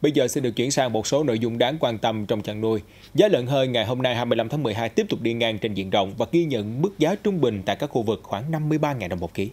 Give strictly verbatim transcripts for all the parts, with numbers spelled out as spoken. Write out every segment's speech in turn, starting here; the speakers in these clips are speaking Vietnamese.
Bây giờ xin được chuyển sang một số nội dung đáng quan tâm trong chăn nuôi. Giá lợn hơi ngày hôm nay hai mươi lăm tháng mười hai tiếp tục đi ngang trên diện rộng và ghi nhận mức giá trung bình tại các khu vực khoảng năm mươi ba nghìn đồng một ký.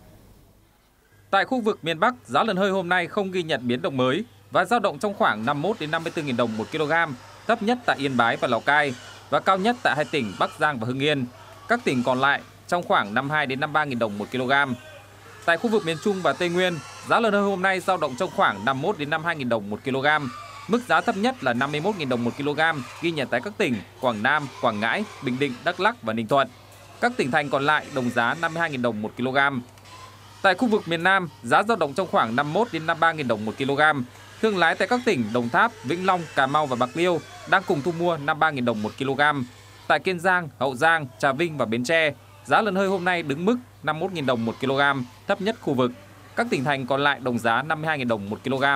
Tại khu vực miền Bắc, giá lợn hơi hôm nay không ghi nhận biến động mới và dao động trong khoảng năm mươi mốt đến năm mươi tư nghìn đồng một kg, thấp nhất tại Yên Bái và Lào Cai và cao nhất tại hai tỉnh Bắc Giang và Hưng Yên. Các tỉnh còn lại trong khoảng năm mươi hai đến năm mươi ba nghìn đồng một kg. Tại khu vực miền Trung và Tây Nguyên, giá lợn hơi hôm nay dao động trong khoảng năm mươi mốt đến năm mươi hai nghìn đồng một kg. Mức giá thấp nhất là năm mươi mốt nghìn đồng một kg ghi nhận tại các tỉnh Quảng Nam, Quảng Ngãi, Bình Định, Đắk Lắk và Ninh Thuận. Các tỉnh thành còn lại đồng giá năm mươi hai nghìn đồng một kg. Tại khu vực miền Nam, giá dao động trong khoảng năm mươi mốt đến năm mươi ba nghìn đồng một kg. Thương lái tại các tỉnh Đồng Tháp, Vĩnh Long, Cà Mau và Bạc Liêu đang cùng thu mua năm mươi ba nghìn đồng một kg. Tại Kiên Giang, Hậu Giang, Trà Vinh và Bến Tre, giá lợn hơi hôm nay đứng mức năm mươi mốt nghìn đồng một kg, thấp nhất khu vực. Các tỉnh thành còn lại đồng giá năm mươi hai nghìn đồng một kg.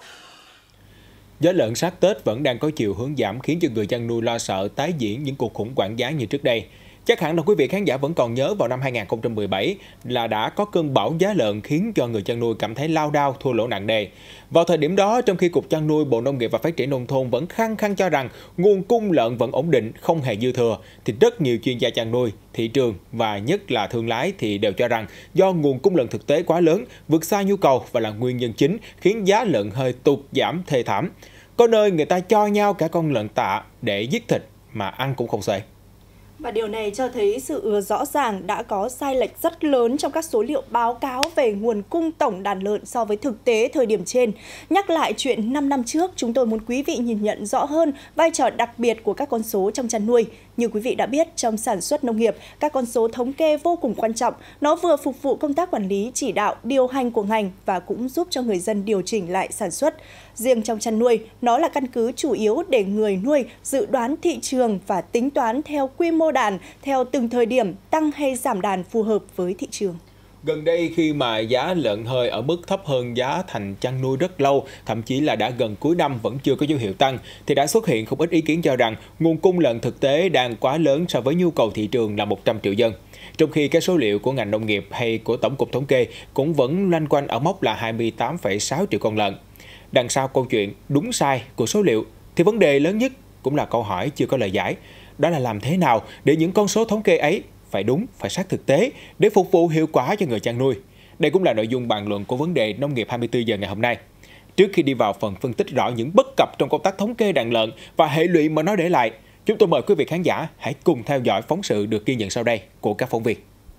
Giá lợn sát Tết vẫn đang có chiều hướng giảm khiến cho người chăn nuôi lo sợ tái diễn những cuộc khủng hoảng giá như trước đây. Chắc hẳn là quý vị khán giả vẫn còn nhớ vào năm hai nghìn không trăm mười bảy là đã có cơn bão giá lợn khiến cho người chăn nuôi cảm thấy lao đao, thua lỗ nặng nề. Vào thời điểm đó, trong khi Cục Chăn nuôi, Bộ Nông nghiệp và Phát triển Nông thôn vẫn khăng khăng cho rằng nguồn cung lợn vẫn ổn định, không hề dư thừa, thì rất nhiều chuyên gia chăn nuôi, thị trường và nhất là thương lái thì đều cho rằng do nguồn cung lợn thực tế quá lớn, vượt xa nhu cầu và là nguyên nhân chính khiến giá lợn hơi tụt giảm thê thảm. Có nơi người ta cho nhau cả con lợn tạ để giết thịt mà ăn cũng không xuể. Và điều này cho thấy sự rõ ràng đã có sai lệch rất lớn trong các số liệu báo cáo về nguồn cung tổng đàn lợn so với thực tế thời điểm trên. Nhắc lại chuyện năm năm trước, chúng tôi muốn quý vị nhìn nhận rõ hơn vai trò đặc biệt của các con số trong chăn nuôi. Như quý vị đã biết, trong sản xuất nông nghiệp, các con số thống kê vô cùng quan trọng. Nó vừa phục vụ công tác quản lý, chỉ đạo, điều hành của ngành và cũng giúp cho người dân điều chỉnh lại sản xuất. Riêng trong chăn nuôi, nó là căn cứ chủ yếu để người nuôi dự đoán thị trường và tính toán theo quy mô đàn, theo từng thời điểm tăng hay giảm đàn phù hợp với thị trường. Gần đây khi mà giá lợn hơi ở mức thấp hơn giá thành chăn nuôi rất lâu, thậm chí là đã gần cuối năm vẫn chưa có dấu hiệu tăng, thì đã xuất hiện không ít ý kiến cho rằng nguồn cung lợn thực tế đang quá lớn so với nhu cầu thị trường là một trăm triệu dân. Trong khi các số liệu của ngành nông nghiệp hay của Tổng cục Thống kê cũng vẫn loanh quanh ở mốc là hai mươi tám phẩy sáu triệu con lợn. Đằng sau câu chuyện đúng sai của số liệu thì vấn đề lớn nhất cũng là câu hỏi chưa có lời giải. Đó là làm thế nào để những con số thống kê ấy phải đúng, phải sát thực tế để phục vụ hiệu quả cho người chăn nuôi. Đây cũng là nội dung bàn luận của vấn đề Nông nghiệp hai mươi tư giờ ngày hôm nay. Trước khi đi vào phần phân tích rõ những bất cập trong công tác thống kê đàn lợn và hệ lụy mà nó để lại, chúng tôi mời quý vị khán giả hãy cùng theo dõi phóng sự được ghi nhận sau đây của các phóng viên.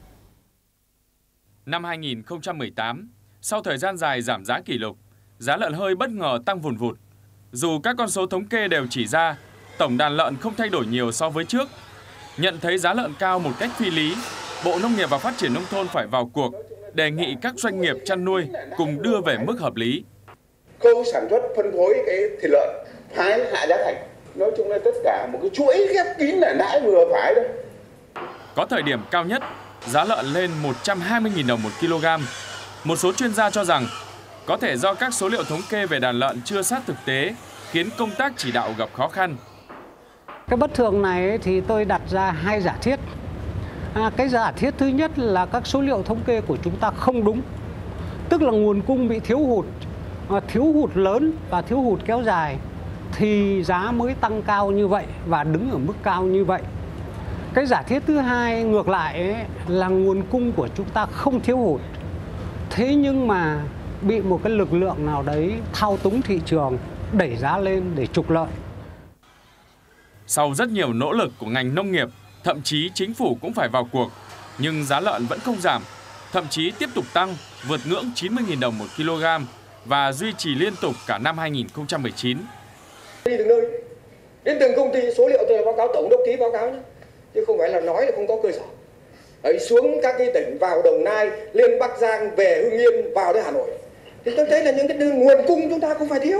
Năm hai nghìn không trăm mười tám, sau thời gian dài giảm giá kỷ lục, giá lợn hơi bất ngờ tăng vùn vụt. Dù các con số thống kê đều chỉ ra tổng đàn lợn không thay đổi nhiều so với trước. Nhận thấy giá lợn cao một cách phi lý, Bộ Nông nghiệp và Phát triển Nông thôn phải vào cuộc, đề nghị các doanh nghiệp chăn nuôi cùng đưa về mức hợp lý. Khâu sản xuất phân phối cái thịt lợn phải hạ giá thành. Nói chung là tất cả một cái chuỗi khép kín là đã vừa phải thôi. Có thời điểm cao nhất, giá lợn lên một trăm hai mươi nghìn đồng một kg. Một số chuyên gia cho rằng có thể do các số liệu thống kê về đàn lợn chưa sát thực tế, khiến công tác chỉ đạo gặp khó khăn. Cái bất thường này thì tôi đặt ra hai giả thiết. À, cái giả thiết thứ nhất là các số liệu thống kê của chúng ta không đúng. Tức là nguồn cung bị thiếu hụt, thiếu hụt lớn và thiếu hụt kéo dài thì giá mới tăng cao như vậy và đứng ở mức cao như vậy. Cái giả thiết thứ hai ngược lại ấy, là nguồn cung của chúng ta không thiếu hụt. Thế nhưng mà bị một cái lực lượng nào đấy thao túng thị trường, đẩy giá lên để trục lợi. Sau rất nhiều nỗ lực của ngành nông nghiệp, thậm chí chính phủ cũng phải vào cuộc, nhưng giá lợn vẫn không giảm, thậm chí tiếp tục tăng, vượt ngưỡng chín mươi nghìn đồng một kg và duy trì liên tục cả năm hai nghìn không trăm mười chín. Đi từng nơi, đến từng công ty, số liệu tôi là báo cáo tổng đốc ký báo cáo nhé, chứ không phải là nói là không có cơ sở. Ấy xuống các cái tỉnh vào Đồng Nai, lên Bắc Giang, về Hưng Yên, vào đến Hà Nội. Thì tôi thấy là những cái nguồn cung chúng ta không phải thiếu.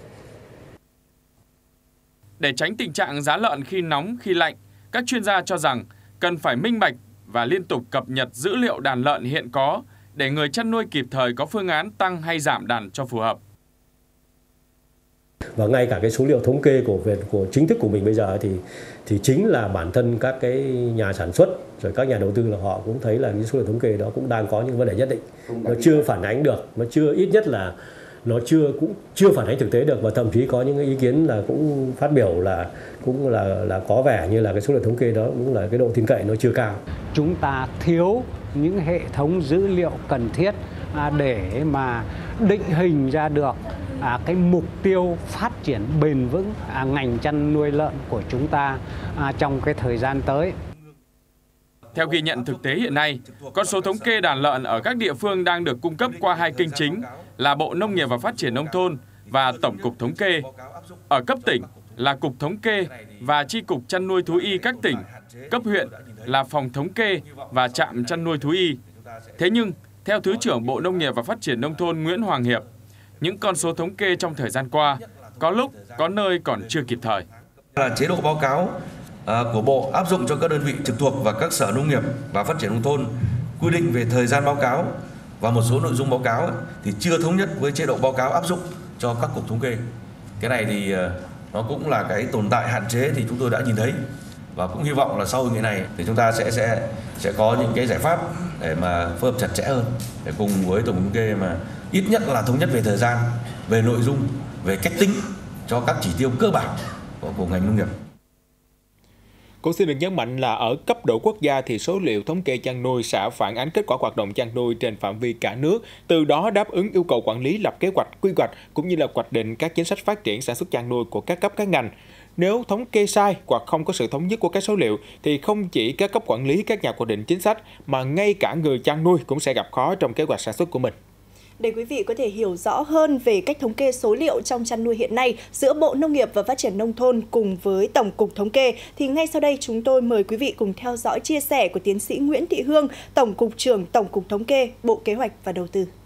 Để tránh tình trạng giá lợn khi nóng, khi lạnh, các chuyên gia cho rằng cần phải minh bạch và liên tục cập nhật dữ liệu đàn lợn hiện có để người chăn nuôi kịp thời có phương án tăng hay giảm đàn cho phù hợp. Và ngay cả cái số liệu thống kê của Việt của chính thức của mình bây giờ thì thì chính là bản thân các cái nhà sản xuất rồi các nhà đầu tư là họ cũng thấy là cái số liệu thống kê đó cũng đang có những vấn đề nhất định, nó chưa phản ánh được, nó chưa ít nhất là nó chưa cũng chưa phản ánh thực tế được, và thậm chí có những ý kiến là cũng phát biểu là cũng là là có vẻ như là cái số liệu thống kê đó cũng là cái độ tin cậy nó chưa cao. Chúng ta thiếu những hệ thống dữ liệu cần thiết để mà định hình ra được À, cái mục tiêu phát triển bền vững à, ngành chăn nuôi lợn của chúng ta à, trong cái thời gian tới. Theo ghi nhận thực tế hiện nay, con số thống kê đàn lợn ở các địa phương đang được cung cấp qua hai kênh chính là Bộ Nông nghiệp và Phát triển Nông thôn và Tổng cục Thống kê. Ở cấp tỉnh là Cục Thống kê và Chi cục Chăn nuôi Thú y các tỉnh, cấp huyện là Phòng Thống kê và Trạm Chăn nuôi Thú y. Thế nhưng, theo Thứ trưởng Bộ Nông nghiệp và Phát triển Nông thôn Nguyễn Hoàng Hiệp, những con số thống kê trong thời gian qua có lúc, có nơi còn chưa kịp thời. Là chế độ báo cáo à, của Bộ áp dụng cho các đơn vị trực thuộc và các sở nông nghiệp và phát triển nông thôn, quy định về thời gian báo cáo và một số nội dung báo cáo thì chưa thống nhất với chế độ báo cáo áp dụng cho các cục thống kê. Cái này thì nó cũng là cái tồn tại hạn chế thì chúng tôi đã nhìn thấy, và cũng hy vọng là sau hội nghị này thì chúng ta sẽ sẽ sẽ có những cái giải pháp để mà phối hợp chặt chẽ hơn, để cùng với Tổng cục Thống kê mà ít nhất là thống nhất về thời gian, về nội dung, về cách tính cho các chỉ tiêu cơ bản của, của ngành nông nghiệp. Cũng xin được nhấn mạnh là ở cấp độ quốc gia thì số liệu thống kê chăn nuôi sẽ phản ánh kết quả hoạt động chăn nuôi trên phạm vi cả nước, từ đó đáp ứng yêu cầu quản lý, lập kế hoạch, quy hoạch cũng như là hoạch định các chính sách phát triển sản xuất chăn nuôi của các cấp các ngành. Nếu thống kê sai hoặc không có sự thống nhất của các số liệu thì không chỉ các cấp quản lý, các nhà hoạch định chính sách mà ngay cả người chăn nuôi cũng sẽ gặp khó trong kế hoạch sản xuất của mình. Để quý vị có thể hiểu rõ hơn về cách thống kê số liệu trong chăn nuôi hiện nay giữa Bộ Nông nghiệp và Phát triển Nông thôn cùng với Tổng cục Thống kê, thì ngay sau đây chúng tôi mời quý vị cùng theo dõi chia sẻ của tiến sĩ Nguyễn Thị Hương, Tổng cục trưởng Tổng cục Thống kê, Bộ Kế hoạch và Đầu tư.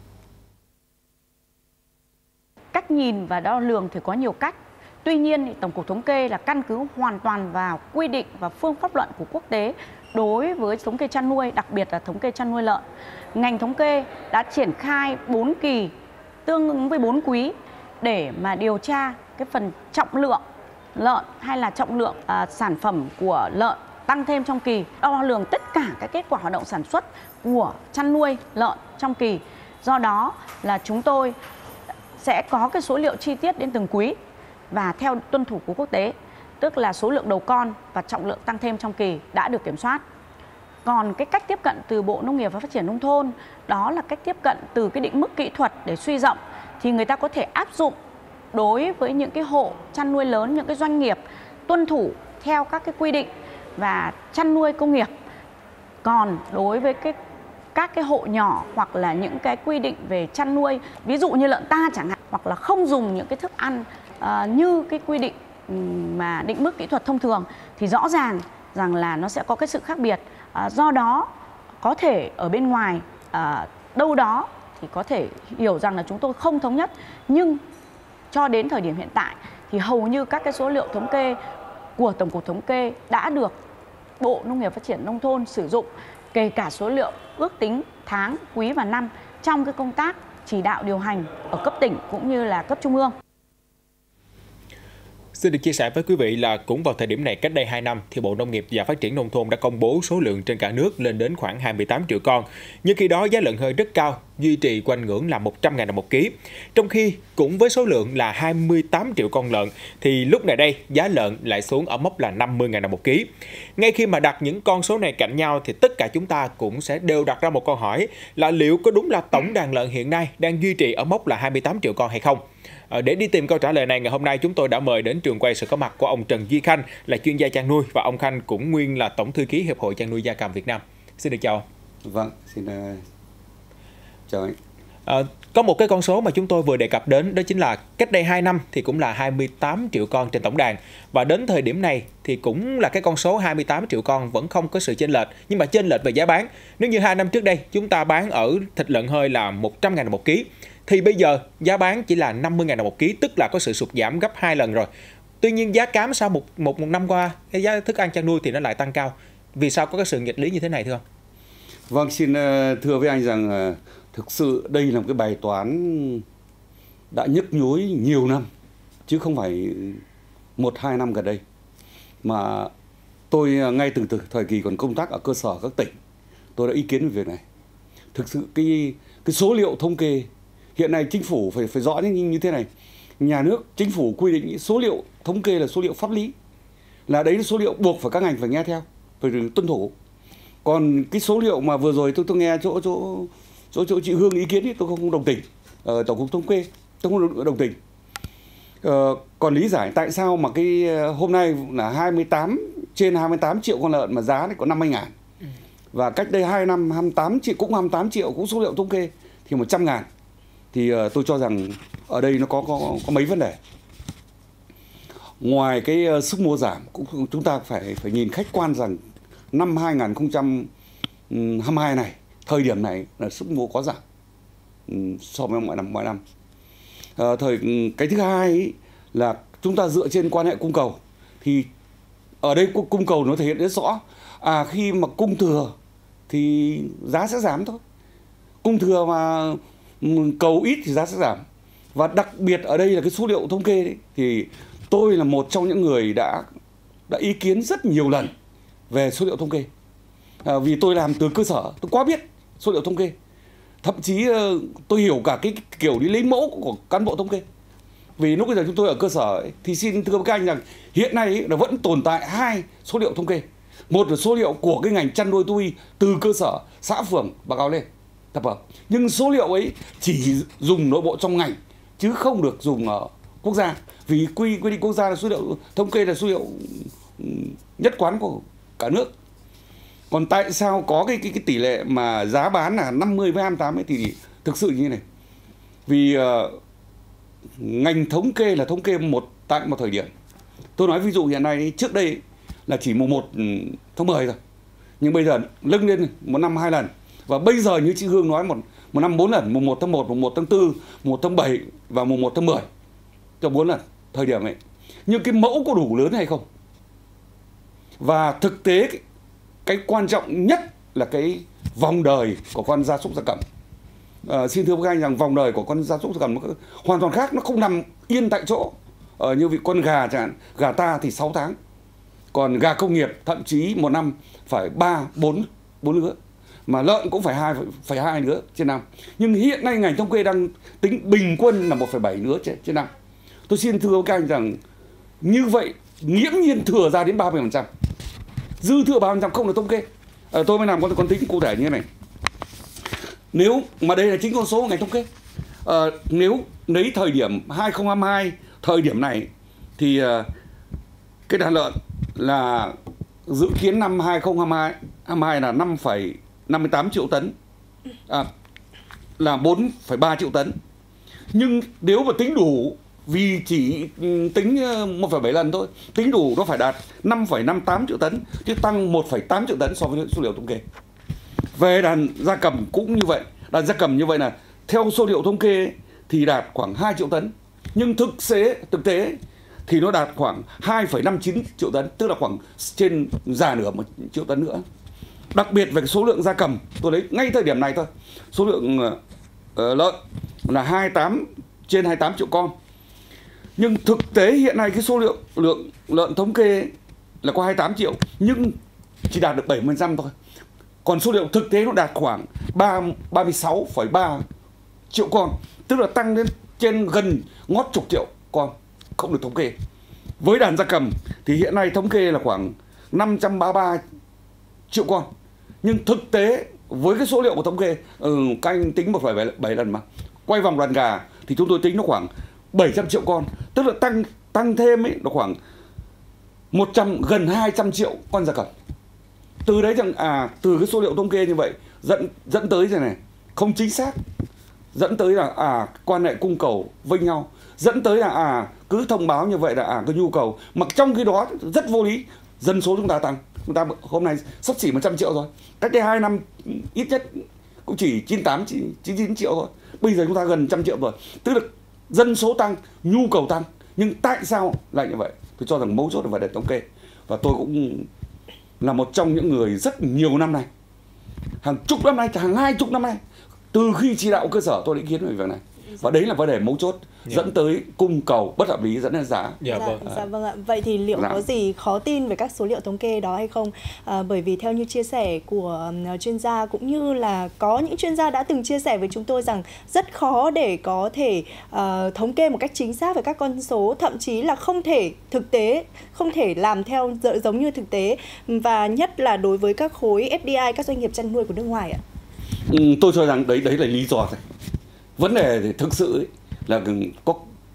Cách nhìn và đo lường thì có nhiều cách. Tuy nhiên, Tổng cục Thống kê là căn cứ hoàn toàn vào quy định và phương pháp luận của quốc tế đối với thống kê chăn nuôi, đặc biệt là thống kê chăn nuôi lợn. Ngành thống kê đã triển khai bốn kỳ tương ứng với bốn quý để mà điều tra cái phần trọng lượng lợn hay là trọng lượng à, sản phẩm của lợn tăng thêm trong kỳ, đo lường tất cả các kết quả hoạt động sản xuất của chăn nuôi lợn trong kỳ. Do đó là chúng tôi sẽ có cái số liệu chi tiết đến từng quý và theo tuân thủ của quốc tế, tức là số lượng đầu con và trọng lượng tăng thêm trong kỳ đã được kiểm soát. Còn cái cách tiếp cận từ Bộ Nông nghiệp và Phát triển Nông thôn, đó là cách tiếp cận từ cái định mức kỹ thuật để suy rộng, thì người ta có thể áp dụng đối với những cái hộ chăn nuôi lớn, những cái doanh nghiệp tuân thủ theo các cái quy định và chăn nuôi công nghiệp. Còn đối với cái các cái hộ nhỏ hoặc là những cái quy định về chăn nuôi, ví dụ như lợn ta chẳng hạn, hoặc là không dùng những cái thức ăn uh, như cái quy định mà định mức kỹ thuật thông thường, thì rõ ràng rằng là nó sẽ có cái sự khác biệt. À, do đó có thể ở bên ngoài à, đâu đó thì có thể hiểu rằng là chúng tôi không thống nhất, nhưng cho đến thời điểm hiện tại thì hầu như các cái số liệu thống kê của Tổng cục Thống kê đã được Bộ Nông nghiệp Phát triển Nông thôn sử dụng, kể cả số liệu ước tính tháng, quý và năm trong cái công tác chỉ đạo điều hành ở cấp tỉnh cũng như là cấp trung ương. Xin được chia sẻ với quý vị là cũng vào thời điểm này cách đây hai năm thì Bộ Nông nghiệp và Phát triển Nông thôn đã công bố số lượng trên cả nước lên đến khoảng hai mươi tám triệu con. Nhưng khi đó giá lợn hơi rất cao, duy trì quanh ngưỡng là một trăm nghìn đồng một ký. Trong khi cũng với số lượng là hai mươi tám triệu con lợn thì lúc này đây giá lợn lại xuống ở mốc là năm mươi nghìn đồng một ký. Ngay khi mà đặt những con số này cạnh nhau thì tất cả chúng ta cũng sẽ đều đặt ra một câu hỏi là liệu có đúng là tổng đàn lợn hiện nay đang duy trì ở mốc là hai mươi tám triệu con hay không? Để đi tìm câu trả lời này, ngày hôm nay chúng tôi đã mời đến trường quay sự có mặt của ông Trần Duy Khanh là chuyên gia chăn nuôi, và ông Khanh cũng nguyên là tổng thư ký Hiệp hội Chăn nuôi gia cầm Việt Nam. Xin được chào ông. Vâng, xin uh, chào anh. À, có một cái con số mà chúng tôi vừa đề cập đến, đó chính là cách đây hai năm thì cũng là hai mươi tám triệu con trên tổng đàn, và đến thời điểm này thì cũng là cái con số hai mươi tám triệu con vẫn không có sự chênh lệch, nhưng mà chênh lệch về giá bán. Nếu như hai năm trước đây chúng ta bán ở thịt lợn hơi là một trăm nghìn đồng một ký, thì bây giờ giá bán chỉ là năm mươi nghìn đồng một ký, tức là có sự sụt giảm gấp hai lần rồi. Tuy nhiên giá cám sau một, một, một năm qua, cái giá thức ăn chăn nuôi thì nó lại tăng cao. Vì sao có cái sự nghịch lý như thế này thưa ông? Vâng, xin thưa với anh rằng thực sự đây là một cái bài toán đã nhức nhối nhiều năm, chứ không phải một hai năm gần đây. Mà tôi ngay từ, từ thời kỳ còn công tác ở cơ sở các tỉnh, tôi đã ý kiến về việc này. Thực sự cái, cái số liệu thống kê hiện nay chính phủ phải phải rõ như, như thế này. Nhà nước, chính phủ quy định số liệu thống kê là số liệu pháp lý, là đấy là số liệu buộc phải các ngành phải nghe theo, phải tuân thủ. Còn cái số liệu mà vừa rồi tôi tôi nghe chỗ chỗ chỗ chỗ chị Hương ý kiến ấy, tôi không đồng tình. Ở Tổng cục Thống kê tôi không đồng tình. Ờ, còn lý giải tại sao mà cái hôm nay là hai mươi tám trên hai mươi tám triệu con lợn mà giá này có năm mươi ngàn, và cách đây hai năm hai mươi tám triệu cũng hai mươi tám triệu cũng số liệu thống kê thì một trăm ngàn, thì uh, tôi cho rằng ở đây nó có có có mấy vấn đề. Ngoài cái uh, sức mua giảm, cũng chúng ta phải phải nhìn khách quan rằng năm hai nghìn không trăm hai mươi hai này, thời điểm này là sức mua có giảm um, so với mọi năm mọi năm. Uh, thời cái thứ hai ấy, là chúng ta dựa trên quan hệ cung cầu, thì ở đây cung cầu nó thể hiện rất rõ. À, khi mà cung thừa thì giá sẽ giảm thôi, cung thừa mà cầu ít thì giá sẽ giảm. Và đặc biệt ở đây là cái số liệu thống kê đấy, thì tôi là một trong những người đã đã ý kiến rất nhiều lần về số liệu thống kê, à, vì tôi làm từ cơ sở, tôi quá biết số liệu thống kê. Thậm chí tôi hiểu cả cái kiểu đi lấy mẫu của cán bộ thống kê. Vì lúc bây giờ chúng tôi ở cơ sở ấy, thì xin thưa các anh rằng hiện nay ấy, là vẫn tồn tại hai số liệu thống kê. Một là số liệu của cái ngành chăn nuôi thú y từ cơ sở, xã phường báo cáo lên tập hợp. Nhưng số liệu ấy chỉ dùng nội bộ trong ngành chứ không được dùng ở quốc gia. Vì quy quy định quốc gia là số liệu thống kê là số liệu nhất quán của cả nước. Còn tại sao có cái cái, cái tỷ lệ mà giá bán là năm mươi với hai mươi tám ấy thì thực sự như thế này. Vì uh, ngành thống kê là thống kê một tại một thời điểm. Tôi nói ví dụ hiện nay trước đây là chỉ mùng một tháng mười rồi, nhưng bây giờ nâng lên một năm hai lần, và bây giờ như chị Hương nói một một năm bốn lần, mùng một tháng một, mùng một tháng tư, mùng một tháng bảy và mùng một tháng mười, cho bốn lần thời điểm ấy. Nhưng cái mẫu có đủ lớn hay không? Và thực tế cái, cái quan trọng nhất là cái vòng đời của con gia súc gia cầm. À, xin thưa các anh rằng vòng đời của con gia súc gia cầm nó hoàn toàn khác, nó không nằm yên tại chỗ. Ờ, như vị con gà chẳng hạn, gà ta thì sáu tháng, còn gà công nghiệp thậm chí một năm phải ba bốn bốn lứa, mà lợn cũng phải hai phải hai lứa trên năm. Nhưng hiện nay ngành thống kê đang tính bình quân là một phẩy bảy lứa trên, trên năm. Tôi xin thưa các anh rằng như vậy nghiễm nhiên thừa ra đến ba mươi phần trăm, dư thừa ba mươi phần trăm không được thống kê. À, tôi mới làm con con tính cụ thể như thế này. Nếu mà đây là chính con số của ngành thống kê, à, nếu lấy thời điểm hai không hai hai, thời điểm này thì uh, cái đàn lợn là dự kiến năm hai không hai hai là năm phẩy năm mươi tám triệu tấn, à, là bốn phẩy ba triệu tấn. Nhưng nếu mà tính đủ, vì chỉ tính một phẩy bảy lần thôi, tính đủ nó phải đạt năm phẩy năm mươi tám triệu tấn, chứ tăng một phẩy tám triệu tấn so với số liệu thống kê. Về đàn gia cầm cũng như vậy, đàn gia cầm như vậy là theo số liệu thống kê thì đạt khoảng hai triệu tấn, nhưng thực tế thực tế thì nó đạt khoảng hai phẩy năm mươi chín triệu tấn, tức là khoảng trên già nửa một triệu tấn nữa. Đặc biệt về cái số lượng gia cầm, tôi lấy ngay thời điểm này thôi, số lượng uh, lợn là hai mươi tám trên hai mươi tám triệu con. Nhưng thực tế hiện nay cái số lượng lượng lợn thống kê là có hai mươi tám triệu, nhưng chỉ đạt được bảy mươi phần trăm thôi. Còn số liệu thực tế nó đạt khoảng ba mươi sáu phẩy ba triệu con, tức là tăng đến trên gần ngót chục triệu con không được thống kê. Với đàn gia cầm thì hiện nay thống kê là khoảng năm trăm ba mươi ba triệu con, nhưng thực tế với cái số liệu của thống kê, ừ, các anh tính một phẩy bảy lần mà quay vòng đàn gà thì chúng tôi tính nó khoảng bảy trăm triệu con, tức là tăng tăng thêm ấy nó khoảng một trăm gần hai trăm triệu con gia cầm. Từ đấy rằng à từ cái số liệu thống kê như vậy dẫn dẫn tới thế này không chính xác, dẫn tới là à quan hệ cung cầu với nhau, dẫn tới là à cứ thông báo như vậy là à cái nhu cầu, mặc trong khi đó rất vô lý. Dân số chúng ta tăng, chúng ta hôm nay xấp xỉ một trăm triệu rồi, cách đây hai năm ít nhất cũng chỉ chín mươi tám chín mươi chín triệu thôi, bây giờ chúng ta gần một trăm triệu rồi, tức là dân số tăng, nhu cầu tăng. Nhưng tại sao lại như vậy? Tôi cho rằng mấu chốt là vấn đề thống kê, và tôi cũng là một trong những người rất nhiều năm nay, hàng chục năm nay, hàng hai chục năm nay, từ khi chỉ đạo cơ sở tôi đã ý kiến về việc này, Và đấy là vấn đề mấu chốt Dạ. dẫn tới cung cầu bất hợp lý dẫn đến giá. Dạ Dạ, vâng. dạ vâng ạ. Vậy thì liệu Dạ. có gì khó tin về các số liệu thống kê đó hay không? À, bởi vì theo như chia sẻ của uh, chuyên gia cũng như là có những chuyên gia đã từng chia sẻ với chúng tôi rằng rất khó để có thể uh, thống kê một cách chính xác về các con số, thậm chí là không thể thực tế, không thể làm theo giống như thực tế, và nhất là đối với các khối ép đê i, các doanh nghiệp chăn nuôi của nước ngoài ạ. Ừ, tôi cho rằng đấy đấy là lý do thôi. Vấn đề thì thực sự ấy, là có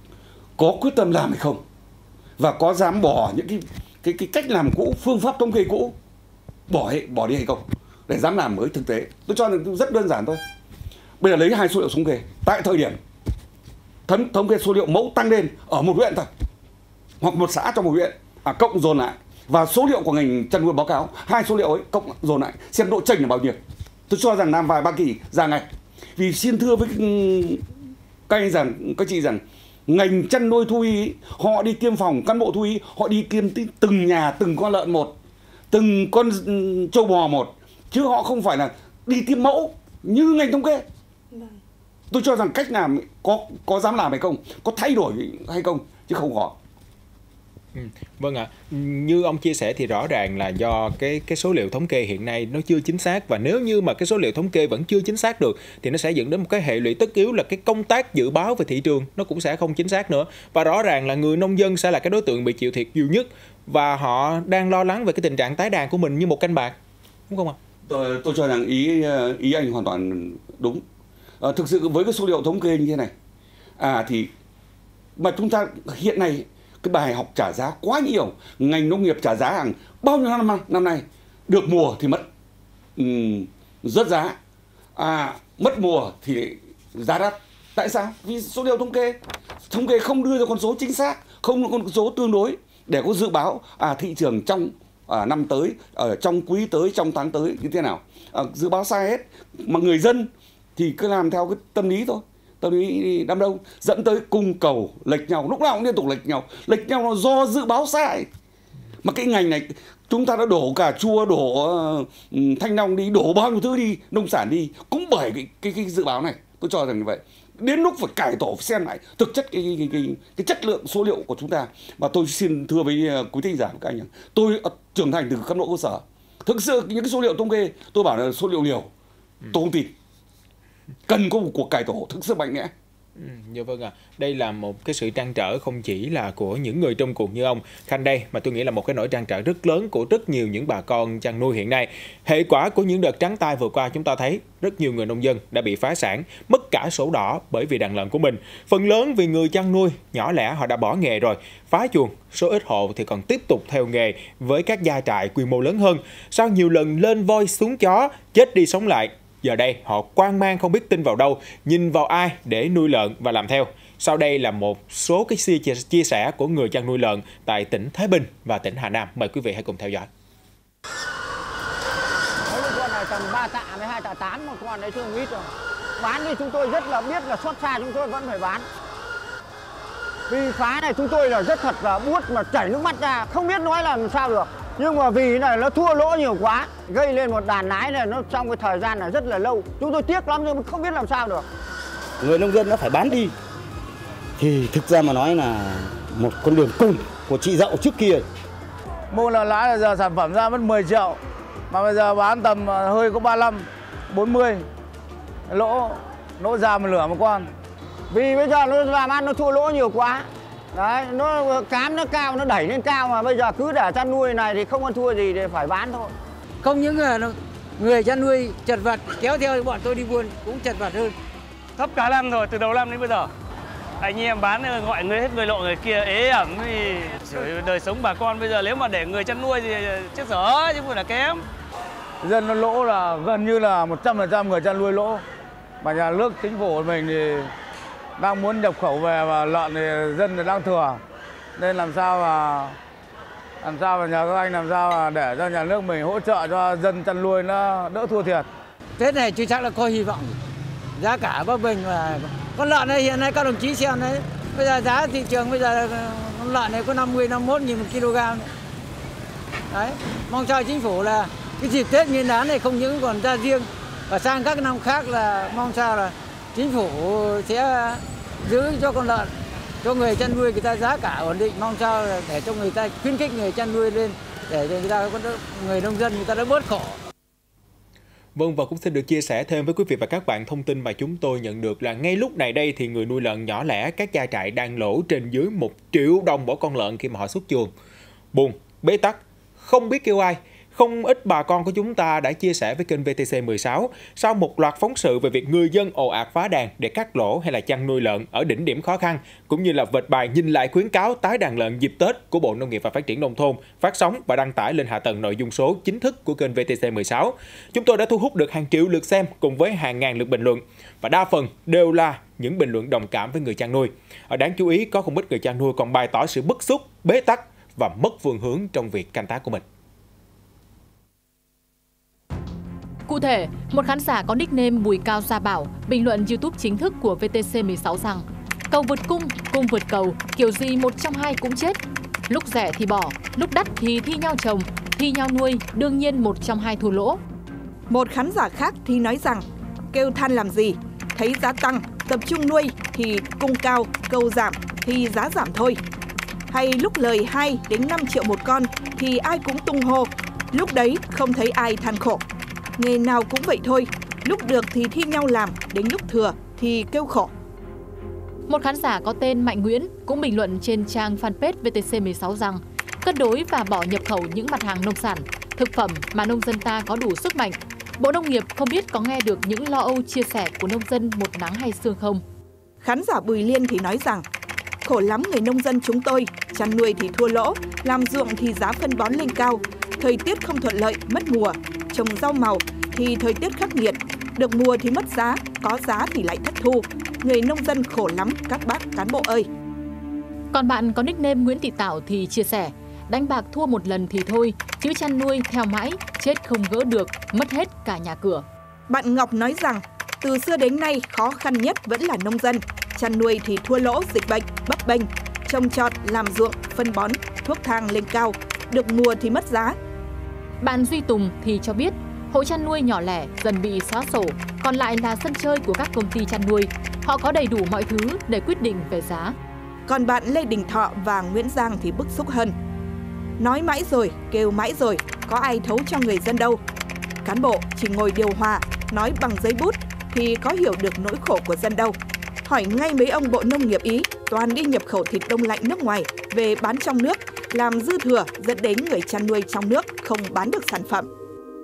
có quyết tâm làm hay không, và có dám bỏ những cái cái cái cách làm cũ, phương pháp thống kê cũ bỏ hay, bỏ đi hay không, để dám làm mới thực tế. Tôi cho rằng rất đơn giản thôi. Bây giờ lấy hai số liệu thống kê tại thời điểm thống thống kê số liệu mẫu tăng lên ở một huyện thôi, hoặc một xã trong một huyện, à, cộng dồn lại, và số liệu của ngành chăn nuôi báo cáo, hai số liệu ấy cộng dồn lại xem độ chênh là bao nhiêu. Tôi cho rằng làm vài ba kỳ ra ngay. Vì xin thưa với các anh rằng, các chị rằng ngành chăn nuôi thú y họ đi tiêm phòng, cán bộ thú y họ đi tiêm từng nhà, từng con lợn một, từng con trâu bò một, chứ họ không phải là đi tiêm mẫu như ngành thống kê. Vâng. Tôi cho rằng cách làm có có dám làm hay không, có thay đổi hay không, chứ không có. Ừ, vâng ạ. À, như ông chia sẻ thì rõ ràng là do cái cái số liệu thống kê hiện nay nó chưa chính xác, và nếu như mà cái số liệu thống kê vẫn chưa chính xác được thì nó sẽ dẫn đến một cái hệ lụy tất yếu là cái công tác dự báo về thị trường nó cũng sẽ không chính xác nữa, và rõ ràng là người nông dân sẽ là cái đối tượng bị chịu thiệt nhiều nhất, và họ đang lo lắng về cái tình trạng tái đàn của mình như một canh bạc, đúng không ạ? Tôi, tôi cho rằng ý ý anh hoàn toàn đúng. À, thực sự với cái số liệu thống kê như thế này, à thì mà chúng ta hiện nay cái bài học trả giá quá nhiều, ngành nông nghiệp trả giá hàng bao nhiêu năm năm nay, được mùa thì mất um, rớt giá, à mất mùa thì giá đắt. Tại sao? Vì số liệu thống kê thống kê không đưa ra con số chính xác, không có con số tương đối để có dự báo à thị trường trong à, năm tới, ở trong quý tới, trong tháng tới như thế nào. À, dự báo sai hết, mà người dân thì cứ làm theo cái tâm lý thôi, tâm lý đám đông, dẫn tới cung cầu lệch nhau, lúc nào cũng liên tục lệch nhau. Lệch nhau là do dự báo sai. Mà cái ngành này chúng ta đã đổ cà chua, đổ uh, thanh long đi, đổ bao nhiêu thứ đi, nông sản đi, cũng bởi cái, cái, cái dự báo này. Tôi cho rằng như vậy. Đến lúc phải cải tổ, phải xem lại thực chất cái, cái, cái, cái chất lượng số liệu của chúng ta. Và tôi xin thưa với quý thính giả các anh, tôi uh, trưởng thành từ cấp độ cơ sở. Thực sự những cái số liệu thống kê tôi bảo là số liệu liều, tôi không tin. Cần có một cuộc cải tổ thực sự mạnh mẽ. Ừ, dạ vâng ạ. À. Đây là một cái sự trăn trở không chỉ là của những người trong cuộc như ông Khanh đây, mà tôi nghĩ là một cái nỗi trăn trở rất lớn của rất nhiều những bà con chăn nuôi hiện nay. Hệ quả của những đợt trắng tay vừa qua, chúng ta thấy rất nhiều người nông dân đã bị phá sản, mất cả sổ đỏ bởi vì đàn lợn của mình. Phần lớn vì người chăn nuôi nhỏ lẻ họ đã bỏ nghề rồi, phá chuồng, số ít hộ thì còn tiếp tục theo nghề với các gia trại quy mô lớn hơn. Sau nhiều lần lên voi xuống chó, chết đi sống lại, giờ đây họ hoang mang không biết tin vào đâu, nhìn vào ai để nuôi lợn và làm theo. Sau đây là một số cái chia sẻ của người chăn nuôi lợn tại tỉnh Thái Bình và tỉnh Hà Nam. Mời quý vị hãy cùng theo dõi. Mấy con này tầm ba tạ với hai tạ tám, một con đấy thương ít rồi. Bán thì chúng tôi rất là biết là xót xa, chúng tôi vẫn phải bán. Vì phá này chúng tôi là rất thật là buốt mà chảy nước mắt ra, không biết nói làm sao được. Nhưng mà vì này nó thua lỗ nhiều quá, gây lên một đàn nái này nó trong cái thời gian này rất là lâu. Chúng tôi tiếc lắm nhưng mà không biết làm sao được. Người nông dân nó phải bán đi. Thì thực ra mà nói là một con đường cùng của chị Dậu trước kia. Mua lợn lái là giờ sản phẩm ra mất mười triệu. Mà bây giờ bán tầm hơi có ba mươi lăm, bốn mươi. Lỗ, lỗ ra một lửa một con. Vì bây giờ nó làm ăn nó thua lỗ nhiều quá. Đấy, nó cám nó cao, nó đẩy lên cao mà bây giờ cứ để chăn nuôi này thì không ăn thua gì thì phải bán thôi. Không những người, người chăn nuôi chật vật, kéo theo bọn tôi đi buôn cũng chật vật hơn. Thấp cả năm rồi, từ đầu năm đến bây giờ. Anh em bán gọi người hết người lộ người kia ế ẩm thì đời sống bà con bây giờ nếu mà để người chăn nuôi thì chết dở chứ không phải là kém. Dân nó lỗ là gần như là một trăm phần trăm người chăn nuôi lỗ. Mà nhà nước chính phủ của mình thì đang muốn nhập khẩu về và lợn thì dân thì đang thừa, nên làm sao mà làm sao mà nhờ các anh làm sao mà để cho nhà nước mình hỗ trợ cho dân chăn nuôi nó đỡ thua thiệt. Tết này chưa chắc là có hy vọng, giá cả bấp bênh mà con lợn này hiện nay các đồng chí xem đấy, bây giờ giá thị trường bây giờ con lợn này có năm mươi năm mươi mốt nghìn một kg đấy. Mong cho chính phủ là cái dịp Tết Nguyên đán này không những còn ra riêng và sang các năm khác là mong sao là chính phủ sẽ giữ cho con lợn, cho người chăn nuôi người ta giá cả ổn định, mong sao để cho người ta khuyến khích người chăn nuôi lên để người ta người nông dân người ta đã bớt khổ. Vâng, và cũng xin được chia sẻ thêm với quý vị và các bạn thông tin mà chúng tôi nhận được là ngay lúc này đây thì người nuôi lợn nhỏ lẻ các gia trại đang lỗ trên dưới một triệu đồng mỗi con lợn khi mà họ xuất chuồng. Buồn, bế tắc, không biết kêu ai. Không ít bà con của chúng ta đã chia sẻ với kênh vê tê xê mười sáu sau một loạt phóng sự về việc người dân ồ ạt phá đàn để cắt lỗ hay là chăn nuôi lợn ở đỉnh điểm khó khăn, cũng như là vệt bài nhìn lại khuyến cáo tái đàn lợn dịp Tết của Bộ Nông nghiệp và Phát triển Nông thôn phát sóng và đăng tải lên hạ tầng nội dung số chính thức của kênh vê tê xê mười sáu. Chúng tôi đã thu hút được hàng triệu lượt xem cùng với hàng ngàn lượt bình luận, và đa phần đều là những bình luận đồng cảm với người chăn nuôi. Ở đáng chú ý có không ít người chăn nuôi còn bày tỏ sự bức xúc, bế tắc và mất phương hướng trong việc canh tác của mình. Cụ thể, một khán giả có nickname Bùi Cao Gia Bảo bình luận YouTube chính thức của vê tê xê mười sáu rằng cầu vượt cung, cung vượt cầu, kiểu gì một trong hai cũng chết. Lúc rẻ thì bỏ, lúc đắt thì thi nhau trồng, thi nhau nuôi, đương nhiên một trong hai thua lỗ. Một khán giả khác thì nói rằng kêu than làm gì, thấy giá tăng, tập trung nuôi thì cung cao, cầu giảm thì giá giảm thôi. Hay lúc lời hai đến năm triệu một con thì ai cũng tung hô, lúc đấy không thấy ai than khổ. Nghề nào cũng vậy thôi, lúc được thì thi nhau làm, đến lúc thừa thì kêu khổ. Một khán giả có tên Mạnh Nguyễn cũng bình luận trên trang fanpage vê tê xê mười sáu rằng cân đối và bỏ nhập khẩu những mặt hàng nông sản, thực phẩm mà nông dân ta có đủ sức mạnh. Bộ Nông nghiệp không biết có nghe được những lo âu chia sẻ của nông dân một nắng hay sương không? Khán giả Bùi Liên thì nói rằng khổ lắm người nông dân chúng tôi, chăn nuôi thì thua lỗ, làm ruộng thì giá phân bón lên cao, thời tiết không thuận lợi, mất mùa, trồng rau màu thì thời tiết khắc nghiệt, được mùa thì mất giá, có giá thì lại thất thu. Người nông dân khổ lắm các bác cán bộ ơi. Còn bạn có nickname Nguyễn Thị Tảo thì chia sẻ, đánh bạc thua một lần thì thôi, chứ chăn nuôi theo mãi, chết không gỡ được, mất hết cả nhà cửa. Bạn Ngọc nói rằng, từ xưa đến nay khó khăn nhất vẫn là nông dân, chăn nuôi thì thua lỗ dịch bệnh, bấp bênh, trồng trọt, làm ruộng, phân bón, thuốc thang lên cao, được mùa thì mất giá. Bạn Duy Tùng thì cho biết, hộ chăn nuôi nhỏ lẻ dần bị xóa sổ, còn lại là sân chơi của các công ty chăn nuôi. Họ có đầy đủ mọi thứ để quyết định về giá. Còn bạn Lê Đình Thọ và Nguyễn Giang thì bức xúc hơn. Nói mãi rồi, kêu mãi rồi, có ai thấu cho người dân đâu. Cán bộ chỉ ngồi điều hòa, nói bằng giấy bút thì có hiểu được nỗi khổ của dân đâu. Hỏi ngay mấy ông Bộ Nông nghiệp Ý, toàn đi nhập khẩu thịt đông lạnh nước ngoài về bán trong nước, làm dư thừa dẫn đến người chăn nuôi trong nước không bán được sản phẩm.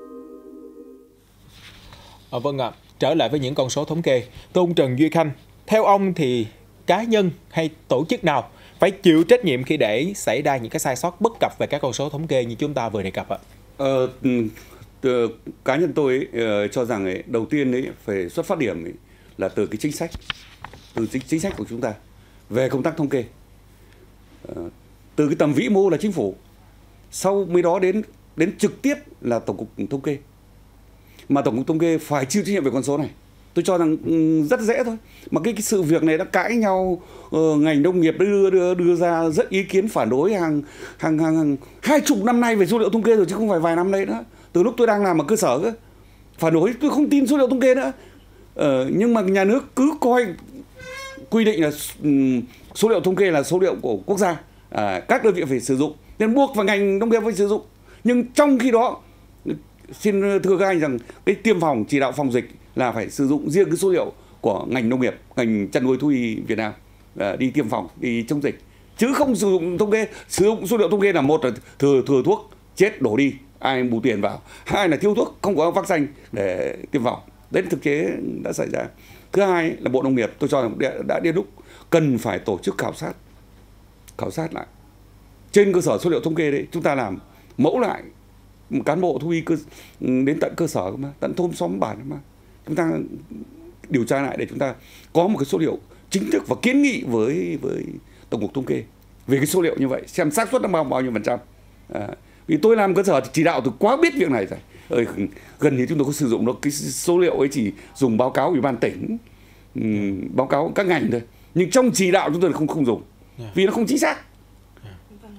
À, vâng ạ, à, trở lại với những con số thống kê, Tôn Trần Duy Khanh, theo ông thì cá nhân hay tổ chức nào phải chịu trách nhiệm khi để xảy ra những cái sai sót bất cập về các con số thống kê như chúng ta vừa đề cập ạ? Ờ, từ, cá nhân tôi ấy, uh, cho rằng ấy, đầu tiên ấy, phải xuất phát điểm ấy, là từ cái chính sách, từ chính, chính sách của chúng ta về công tác thống kê, uh, từ cái tầm vĩ mô là chính phủ, sau mới đó đến đến trực tiếp là Tổng cục Thống kê. Mà Tổng cục Thống kê phải chịu trách nhiệm về con số này. Tôi cho rằng rất dễ thôi. Mà cái, cái sự việc này đã cãi nhau, uh, ngành nông nghiệp đưa đưa đưa ra rất ý kiến phản đối hàng hàng hàng, hàng hai chục năm nay về số liệu thống kê rồi, chứ không phải vài năm nay nữa. Từ lúc tôi đang làm ở cơ sở cơ, phản đối tôi không tin số liệu thống kê nữa. Uh, nhưng mà nhà nước cứ coi quy định là um, số liệu thống kê là số liệu của quốc gia, uh, các đơn vị phải sử dụng, nên buộc phải ngành nông nghiệp phải sử dụng. Nhưng trong khi đó, xin thưa các anh rằng cái tiêm phòng, chỉ đạo phòng dịch là phải sử dụng riêng cái số liệu của ngành nông nghiệp, ngành chăn nuôi thú y Việt Nam à, đi tiêm phòng, đi chống dịch, chứ không sử dụng thống kê. Sử dụng số liệu thống kê là một là thừa thừa thuốc chết đổ đi, ai bù tiền vào, hai là thiếu thuốc, không có vaccine để tiêm phòng. Đấy là thực chế đã xảy ra. Thứ hai là Bộ Nông nghiệp, tôi cho rằng đã đến lúc cần phải tổ chức khảo sát, khảo sát lại trên cơ sở số liệu thống kê đấy, chúng ta làm mẫu lại một cán bộ thú y cơ, đến tận cơ sở mà, tận thôn xóm bản mà, chúng ta điều tra lại để chúng ta có một cái số liệu chính thức và kiến nghị với với Tổng cục Thống kê về cái số liệu như vậy, xem xác suất nó bao bao nhiêu phần trăm. À, vì tôi làm cơ sở thì chỉ đạo tôi quá biết việc này rồi. Ơi, gần như chúng tôi có sử dụng nó cái số liệu ấy chỉ dùng báo cáo ủy ban tỉnh, um, báo cáo các ngành thôi, nhưng trong chỉ đạo chúng tôi không không dùng vì nó không chính xác.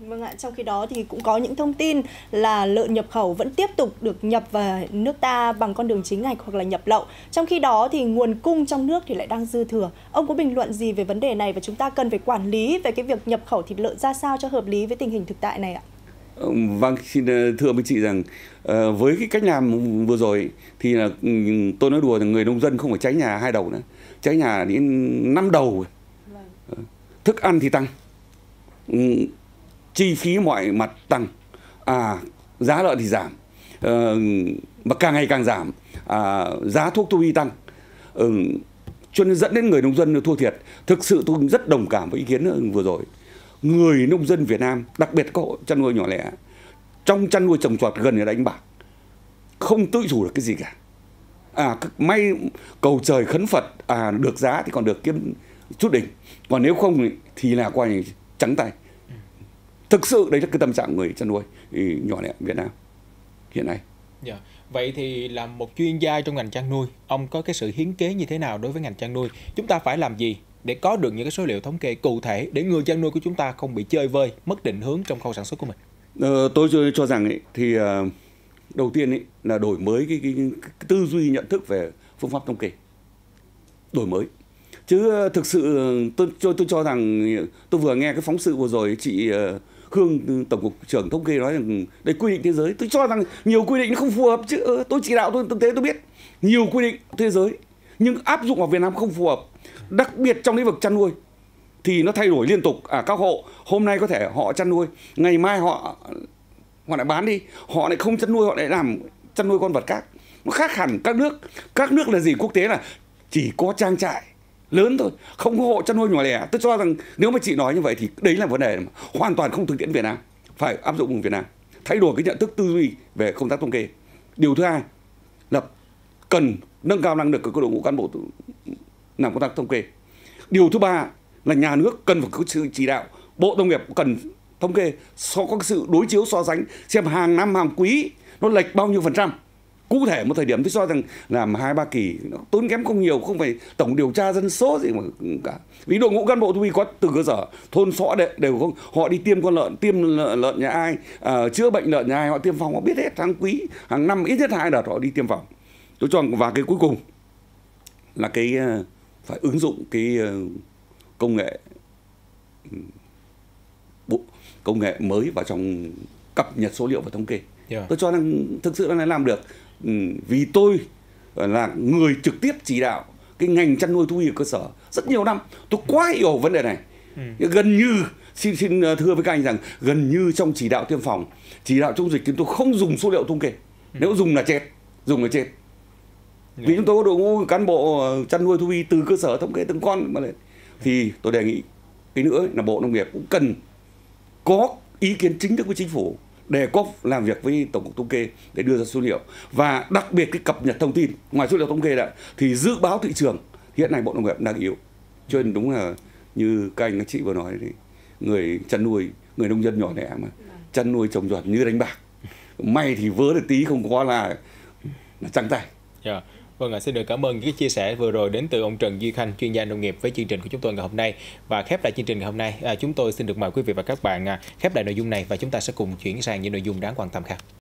Vâng ạ, trong khi đó thì cũng có những thông tin là lợn nhập khẩu vẫn tiếp tục được nhập vào nước ta bằng con đường chính ngạch hoặc là nhập lậu. Trong khi đó thì nguồn cung trong nước thì lại đang dư thừa. Ông có bình luận gì về vấn đề này và chúng ta cần phải quản lý về cái việc nhập khẩu thịt lợn ra sao cho hợp lý với tình hình thực tại này ạ? Vâng, xin thưa với chị rằng với cái cách làm vừa rồi thì là tôi nói đùa rằng người nông dân không phải cháy nhà hai đầu nữa, cháy nhà đến năm đầu. Vâng. Thức ăn thì tăng, chi phí mọi mặt tăng, à, giá lợn thì giảm, ờ, mà càng ngày càng giảm, à, giá thuốc thú y tăng, ừ, cho nên dẫn đến người nông dân thua thiệt. Thực sự tôi rất đồng cảm với ý kiến vừa rồi. Người nông dân Việt Nam, đặc biệt các hộ chăn nuôi nhỏ lẻ, trong chăn nuôi trồng trọt gần như đánh bạc, không tự chủ được cái gì cả. À, may cầu trời khấn Phật, à, được giá thì còn được kiếm chút đỉnh, còn nếu không thì là coi như trắng tay. Thực sự đấy là cái tâm trạng người chăn nuôi nhỏ lẻ Việt Nam hiện nay. Yeah. Vậy thì làm một chuyên gia trong ngành chăn nuôi, ông có cái sự hiến kế như thế nào đối với ngành chăn nuôi? Chúng ta phải làm gì để có được những cái số liệu thống kê cụ thể để người chăn nuôi của chúng ta không bị chơi vơi, mất định hướng trong khâu sản xuất của mình? Ờ, tôi cho, cho rằng ấy, thì uh, đầu tiên ấy, là đổi mới cái, cái, cái, cái tư duy nhận thức về phương pháp thống kê. Đổi mới. Chứ thực sự tôi, tôi, tôi cho rằng tôi vừa nghe cái phóng sự vừa rồi chị uh, Hương, Tổng cục trưởng thống kê nói rằng đây quy định thế giới. Tôi cho rằng nhiều quy định nó không phù hợp, chứ tôi chỉ đạo tôi thực tế tôi biết nhiều quy định thế giới nhưng áp dụng vào Việt Nam không phù hợp. Đặc biệt trong lĩnh vực chăn nuôi thì nó thay đổi liên tục. À, các hộ hôm nay có thể họ chăn nuôi, ngày mai họ họ lại bán đi, họ lại không chăn nuôi, họ lại làm chăn nuôi con vật khác. Nó khác hẳn các nước. Các nước là gì? Quốc tế là chỉ có trang trại lớn thôi, không có hộ chăn nuôi nhỏ lẻ. Tôi cho rằng nếu mà chị nói như vậy thì đấy là vấn đề mà hoàn toàn không thực tiễn Việt Nam, phải áp dụng ở Việt Nam, thay đổi cái nhận thức tư duy về công tác thống kê. Điều thứ hai là cần nâng cao năng lực của đội ngũ cán bộ làm công tác thống kê. Điều thứ ba là nhà nước cần phải có sự chỉ đạo, Bộ Nông nghiệp cần thống kê, so có sự đối chiếu so sánh xem hàng năm hàng quý nó lệch bao nhiêu phần trăm. Cụ thể một thời điểm tôi cho rằng làm hai ba kỳ nó tốn kém không nhiều, không phải tổng điều tra dân số gì mà cả. Vì đội ngũ cán bộ thú y có từ cơ sở, thôn xóm đều, đều không, họ đi tiêm con lợn, tiêm lợn, lợn nhà ai, uh, chữa bệnh lợn nhà ai, họ tiêm phòng, họ biết hết hàng quý, hàng năm ít nhất hai đợt họ đi tiêm phòng. Tôi cho và cái cuối cùng là cái uh, phải ứng dụng cái uh, công nghệ bộ công nghệ mới vào trong cập nhật số liệu và thống kê. Yeah. Tôi cho rằng thực sự là làm được. Ừ, vì tôi là người trực tiếp chỉ đạo cái ngành chăn nuôi thú y ở cơ sở rất nhiều năm, tôi quá hiểu vấn đề này. Ừ. Gần như xin xin thưa với các anh rằng gần như trong chỉ đạo tiêm phòng, chỉ đạo chống dịch chúng tôi không dùng số liệu thống kê. Ừ. Nếu dùng là chết, dùng là chết. Yeah. Vì chúng tôi có đội ngũ cán bộ chăn nuôi thú y từ cơ sở thống kê từng con mà lên. Thì tôi đề nghị cái nữa là Bộ Nông nghiệp cũng cần có ý kiến chính thức với chính phủ để có làm việc với Tổng cục Thống kê để đưa ra số liệu, và đặc biệt cái cập nhật thông tin ngoài số liệu thống kê đã thì dự báo thị trường hiện nay Bộ Nông nghiệp đang yếu, cho nên đúng là như các anh các chị vừa nói thì người chăn nuôi, người nông dân nhỏ lẻ mà chăn nuôi trồng trọt như đánh bạc, may thì vớ được tí không có là là trắng tay. Yeah. Vâng ạ, xin được cảm ơn những cái chia sẻ vừa rồi đến từ ông Trần Duy Khanh, chuyên gia nông nghiệp với chương trình của chúng tôi ngày hôm nay. Và khép lại chương trình ngày hôm nay, à, chúng tôi xin được mời quý vị và các bạn à, khép lại nội dung này và chúng ta sẽ cùng chuyển sang những nội dung đáng quan tâm khác.